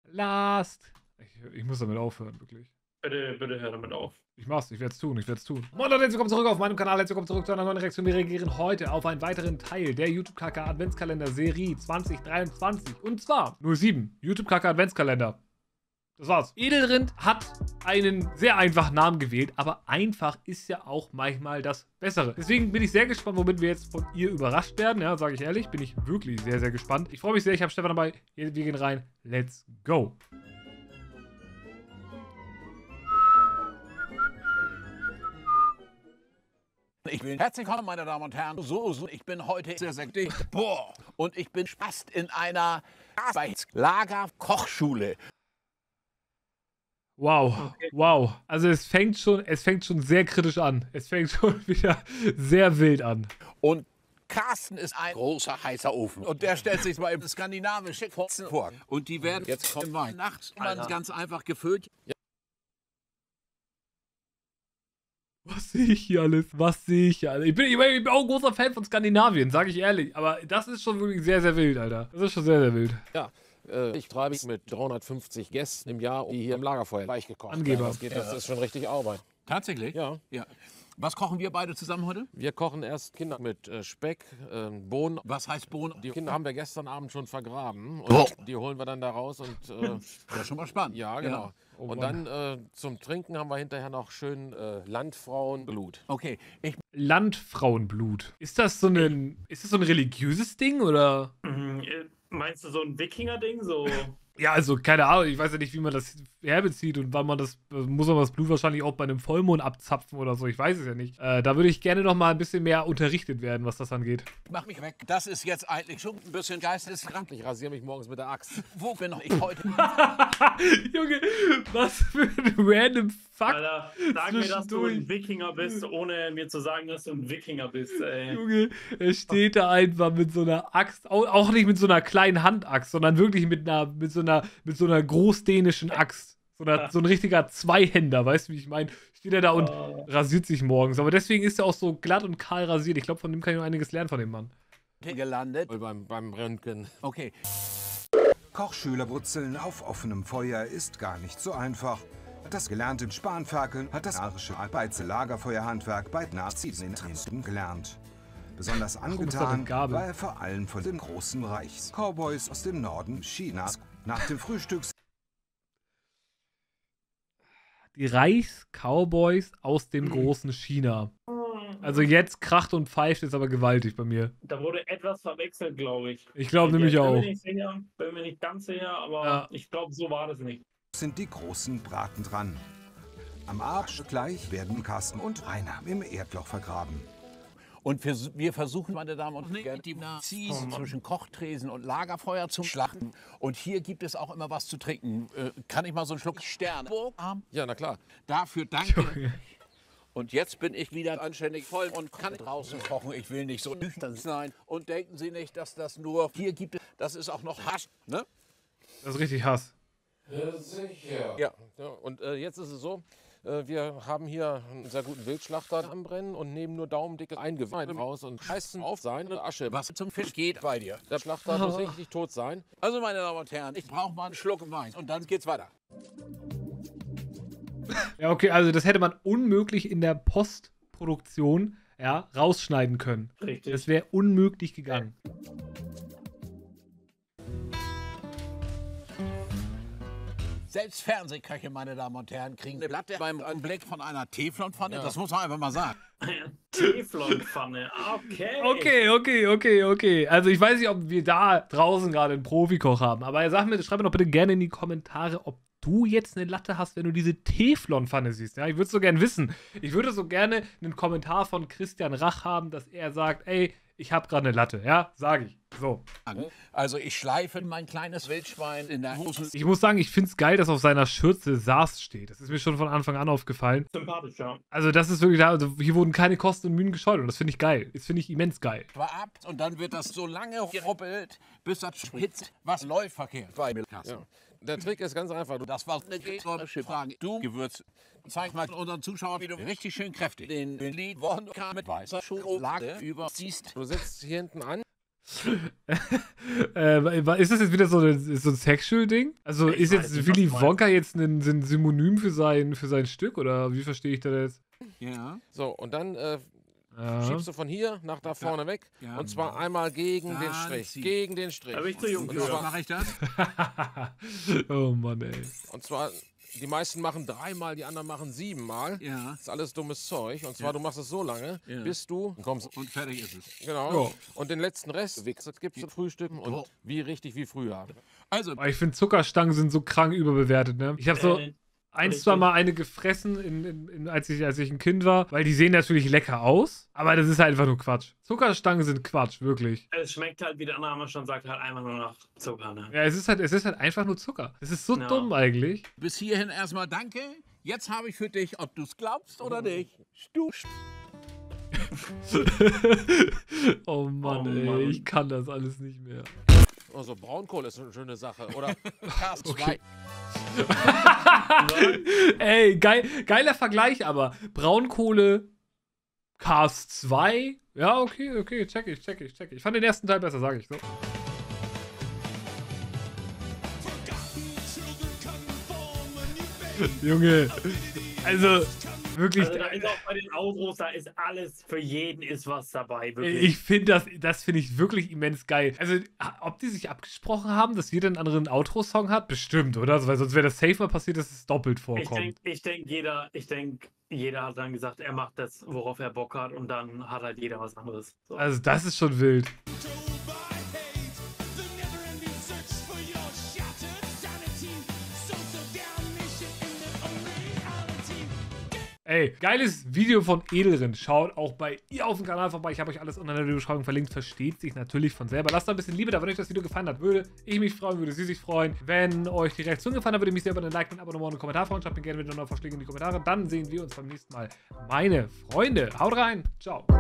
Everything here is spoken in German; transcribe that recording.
Last. Ich muss damit aufhören, wirklich. Bitte hör damit auf. Ich mach's, ich werde es tun. Moin Leute, herzlich willkommen zurück auf meinem Kanal, herzlich willkommen zurück zu einer neuen Reaktion. Wir reagieren heute auf einen weiteren Teil der YouTube-KK Adventskalender-Serie 2023. Und zwar 07, YouTube-KK Adventskalender. Das war's. Edelrind hat einen sehr einfachen Namen gewählt, aber einfach ist ja auch manchmal das Bessere. Deswegen bin ich sehr gespannt, womit wir jetzt von ihr überrascht werden. Ja, sage ich ehrlich, bin ich wirklich sehr, sehr gespannt. Ich freue mich sehr, ich habe Stefan dabei. Wir gehen rein. Let's go. Ich bin herzlich willkommen, meine Damen und Herren. Ich bin heute sehr dicht. Boah. Und ich bin Spast in einer Lagerkochschule. Wow, Okay. wow. Also es fängt schon sehr kritisch an. Es fängt schon wieder sehr wild an. Und Carsten ist ein großer, heißer Ofen. Und der stellt sich mal im skandinavischen vor. Und die werden jetzt kommen nachts ganz einfach gefüllt. Was sehe ich hier alles? Was sehe ich hier alles? Ich bin auch ein großer Fan von Skandinavien, sage ich ehrlich. Aber das ist schon wirklich sehr, sehr wild, Alter. Das ist schon sehr, sehr wild. Ja, ich treibe es mit 350 Gästen im Jahr, die hier im Lagerfeuer weich gekocht. Angeber. Das ist schon richtig Arbeit. Tatsächlich? Ja. Ja. Was kochen wir beide zusammen heute? Wir kochen erst Kinder mit Speck, Bohnen. Was heißt Bohnen? Die Kinder haben wir gestern Abend schon vergraben. Und die holen wir dann da raus und Das ist schon mal spannend. ja, genau. Ja. Oh Und Mann. dann zum Trinken haben wir hinterher noch schön Landfrauenblut. Okay, ich Landfrauenblut. Ist das so ein religiöses Ding oder? Meinst du so ein Wikinger-Ding? So. Ja, also keine Ahnung. Ich weiß ja nicht, wie man das herbezieht und wann man das, muss man das Blut wahrscheinlich auch bei einem Vollmond abzapfen oder so. Ich weiß es ja nicht. Da würde ich gerne noch mal ein bisschen mehr unterrichtet werden, was das angeht. mach mich weg. Das ist jetzt eigentlich schon ein bisschen geisteskrank. Ich rasiere mich morgens mit der Axt. Wo bin ich heute? Junge, was für ein random Fuck. Alter, sag mir, dass du Zwischendurch. ein Wikinger bist, ohne mir zu sagen, dass du ein Wikinger bist, ey. Junge, er steht da einfach mit so einer Axt, auch nicht mit so einer kleinen Handaxt, sondern wirklich mit so einer großdänischen Axt. So ein richtiger Zweihänder, weißt du, wie ich meine? Steht er da und rasiert sich morgens. Aber deswegen ist er auch so glatt und kahl rasiert. Ich glaube, von dem kann ich noch einiges lernen von dem Mann. Gelandet. Beim Röntgen. Okay. Kochschülerwurzeln auf offenem Feuer ist gar nicht so einfach. Das gelernte Spanferkeln hat das arische Lagerfeuerhandwerk bei Nazis in Dresden gelernt. Besonders ist das eine angetan Gabel? war er vor allem von den großen Reichs-Cowboys aus dem Norden Chinas. Nach dem Frühstück Die Reichs-Cowboys aus dem großen China. Also jetzt kracht und pfeift es aber gewaltig bei mir. Da wurde etwas verwechselt, glaube ich. Ich glaube nämlich bin auch. Mir nicht sicher, bin mir nicht ganz sicher, aber Ja. ich glaube, so war das nicht. sind die großen Braten dran. Am Arsch gleich werden Carsten und Rainer im Erdloch vergraben. Und wir versuchen, meine Damen und Herren, die Nazis zwischen Kochtresen und Lagerfeuer zu schlachten. Und hier gibt es auch immer was zu trinken. Kann ich mal so einen Schluck Sterne haben? Ja, na klar. Dafür danke. Und jetzt bin ich wieder anständig voll und kann draußen kochen. Ich will nicht so nüchtern sein. Und denken Sie nicht, dass das nur hier gibt. Das ist auch noch Hasch, ne? Das ist richtig Hass. Sicher. Ja. Und jetzt ist es so, wir haben hier einen sehr guten Wildschlachter am Brennen und nehmen nur daumendicke Eingeweide raus und scheißen auf seine Asche. Was zum Fisch geht bei dir. Der Schlachter muss richtig tot sein. Also, meine Damen und Herren, ich brauche mal einen Schluck Wein. Und dann geht's weiter. Ja, okay, also das hätte man unmöglich in der Postproduktion, ja, rausschneiden können. Richtig. Das wäre unmöglich gegangen. Selbst Fernsehköche, meine Damen und Herren, kriegen eine Platte beim Anblick von einer Teflonpfanne. Das muss man einfach mal sagen. Teflonpfanne, okay. Okay. Also ich weiß nicht, ob wir da draußen gerade einen Profikoch haben, aber schreib mir doch bitte gerne in die Kommentare, ob du jetzt eine Latte hast, wenn du diese Teflonpfanne siehst. Ja, ich würde es so gerne wissen. Ich würde so gerne einen Kommentar von Christian Rach haben, dass er sagt, ey, ich habe gerade eine Latte. Ja, sage ich. So. Also ich schleife mein kleines Wildschwein in der Hose. Ich muss sagen, ich finde es geil, dass auf seiner Schürze Saas steht. Das ist mir schon von Anfang an aufgefallen. Sympathisch, ja. Also das ist wirklich, also hier wurden keine Kosten und Mühen gescheut und das finde ich geil. Das finde ich immens geil. Ab und dann wird das so lange geruppelt, bis das spitzt. Was läuft verkehrt bei mir? Ja. Der Trick ist ganz einfach. Das war eine rhetorische Frage. Du Gewürz. Zeig mal unseren Zuschauern, wie du richtig schön kräftig den Lied Wodka mit weißer Schokolade überziehst. Du setzt hier hinten an. Ist das jetzt wieder so ein Sexual-Ding? Also Ich ist weiß jetzt nicht, was Willy du meinst. Wonka jetzt ein Synonym für sein Stück? Oder wie verstehe ich das jetzt? Ja. So, und dann Ja. schiebst du von hier nach da vorne weg. Ja. Und zwar einmal gegen den Dann Strich. zieh. Gegen den Strich. Da bin ich zu jung Und für. zwar, Mache ich das? Oh Mann, ey. und zwar, die meisten machen 3-mal, die anderen machen 7-mal. Ja. Das ist alles dummes Zeug. Und zwar, Ja. du machst es so lange, Ja. bis du kommst. Und fertig ist es. Genau. Ja. Und den letzten Rest gibst du frühstücken und Oh. wie richtig wie früher. Also, Aber ich finde, Zuckerstangen sind so krank überbewertet, ne? Ich habe so ein, richtig. zwei Mal eine gefressen, als ich ein Kind war, weil die sehen natürlich lecker aus, aber das ist halt einfach nur Quatsch. Zuckerstangen sind Quatsch, wirklich. Es schmeckt halt, wie der Name schon sagt, halt einfach nur nach Zucker, ne? Ja, es ist halt einfach nur Zucker. Es ist so Ja. dumm eigentlich. bis hierhin erstmal danke. Jetzt habe ich für dich, ob du es glaubst oder nicht. Du Oh Mann, Oh ey, Mann. ich kann das alles nicht mehr. Also Braunkohl ist eine schöne Sache. Oder Cast Okay. Ey, geiler Vergleich, aber Braunkohle, Cars 2. Ja, okay, check ich. Ich fand den ersten Teil besser, sage ich so. Junge, also wirklich, Also da ist auch bei den Outros, da ist alles, für jeden ist was dabei, wirklich. ich finde das finde ich wirklich immens geil. Also, ob die sich abgesprochen haben, dass jeder einen anderen Outro-Song hat? Bestimmt, oder? Weil sonst wäre das safe mal passiert, dass es doppelt vorkommt. Ich denke, jeder hat dann gesagt, er macht das, worauf er Bock hat, und dann hat halt jeder was anderes. So. Also, das ist schon wild. Ey, geiles Video von Edelrin. Schaut auch bei ihr auf dem Kanal vorbei. Ich habe euch alles unter der Videobeschreibung verlinkt. Versteht sich natürlich von selber. Lasst da ein bisschen Liebe da, wenn euch das Video gefallen hat. Würde ich mich freuen, würde sie sich freuen. Wenn euch die Reaktion gefallen hat, würde ich mich sehr über ein Like, ein Abonnement und einen Kommentar freuen. Schreibt mir gerne wieder neue Vorschläge in die Kommentare. Dann sehen wir uns beim nächsten Mal. Meine Freunde, haut rein. Ciao.